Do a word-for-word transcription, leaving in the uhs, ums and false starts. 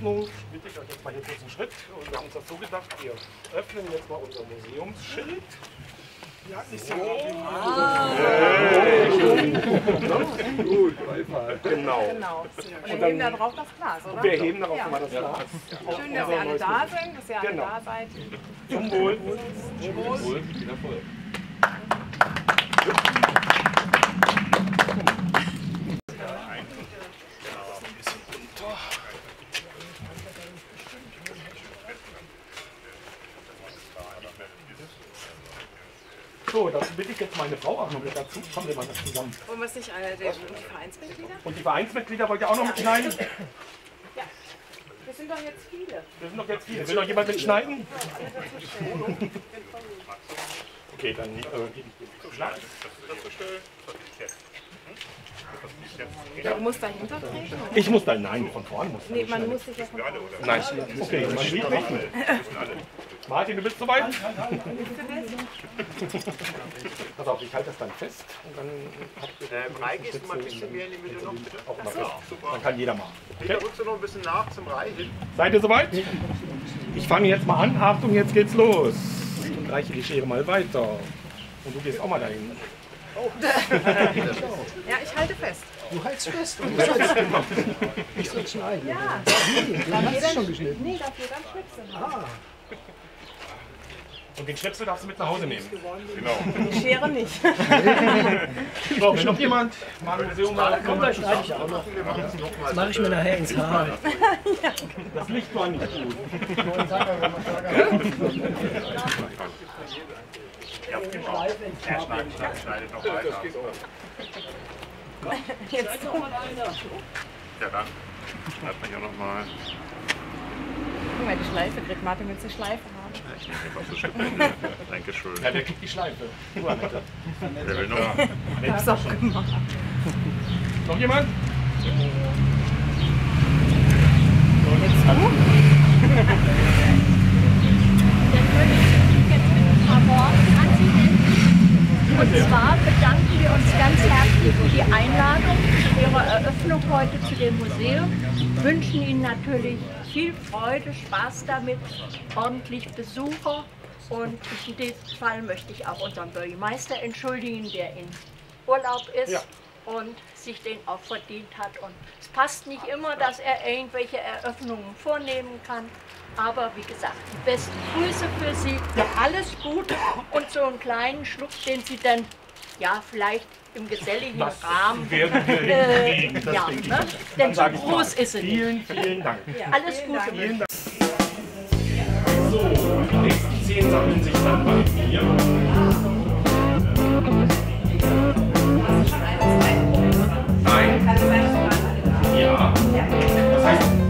Eröffnung bitte ich euch jetzt mal hier kurz einen Schritt. Und wir haben uns das so gedacht, wir öffnen jetzt mal unser Museumsschild. Ja, ist ja gut, genau. Genau. Und wir heben da drauf das Glas, oder? Wir heben darauf Ja. mal das Glas. Schön, dass ihr alle da sind, dass ihr alle Genau. da seid. Zum Wohl. Zum Wohl. Wieder voll. So, dann bitte ich jetzt meine Frau auch noch mit dazu. Kommen wir mal das zusammen. Wollen wir es nicht alle, die die Vereinsmitglieder? Und die Vereinsmitglieder wollt ihr auch noch mitschneiden? Ja. Wir sind doch jetzt viele. Wir sind doch jetzt viele. Will noch jemand mitschneiden? Alle dazu stellen. Okay, dann äh, gebe ich den Schlag. Ja, du musst dahinter treten? Ich muss da, nein, von vorne muss Nee, man muss sich ja von vorne. Nein, okay, man sieht nicht. Martin, du bist soweit? Pass auf, ich halte das dann fest. Und dann habt ihr Äh, Brei, gehst du mal ein bisschen mehr in die Mitte noch, bitte? auch mal fest. Dann kann jeder machen. Peter, rückst du noch ein bisschen nach zum Brei hin? Seid ihr soweit? Ich fange jetzt mal an. Achtung, jetzt geht's los. Und reiche die Schere mal weiter. Und du gehst auch mal dahin. Ja, ich halte fest. Du hältst fest und du sollst, ich soll schneiden. Ja. Dann hast du schon geschnitten. Nee, darf jeder einen Schnipsel haben. Und den Schnipsel darfst du mit nach Hause nehmen. Die Schere nicht. So, wenn noch jemand mal ein Museum mal Komm, da schneide ich auch noch. Das mache ich mir nachher ins Haar. Das Licht war nicht gut. Ja, genau. Er schneidet, schneidet noch weiter. Jetzt noch mal einer. Ja, dann schneiden wir hier nochmal. Guck mal, die Schleife kriegt Martin, willst du die Schleife haben? Ich nehme einfach so Stücke. Dankeschön. Ja, der kriegt die Schleife. Du, Annette. Wer will noch? Ich hab's auch gemacht. Noch jemand? Jetzt du? Und zwar bedanken wir uns ganz herzlich für die Einladung zu Ihrer Eröffnung heute zu dem Museum. Wünschen Ihnen natürlich viel Freude, Spaß damit, ordentlich Besucher. Und in diesem Fall möchte ich auch unseren Bürgermeister entschuldigen, der in Urlaub ist. Ja. Und sich den auch verdient hat. Und es passt nicht immer, dass er irgendwelche Eröffnungen vornehmen kann. Aber wie gesagt, die besten Grüße für Sie, alles Gute und so einen kleinen Schluck, den Sie dann ja vielleicht im geselligen Das Rahmen werden wir äh, hinkriegen, das ja, denke ich. ne? Dann Denn so sage ich mal, groß ist sie nicht. Vielen, vielen Dank. Alles Gute. Vielen Dank. So, die nächsten zehn sammeln sich dann bei mir. Nein. Ja. Das heißt,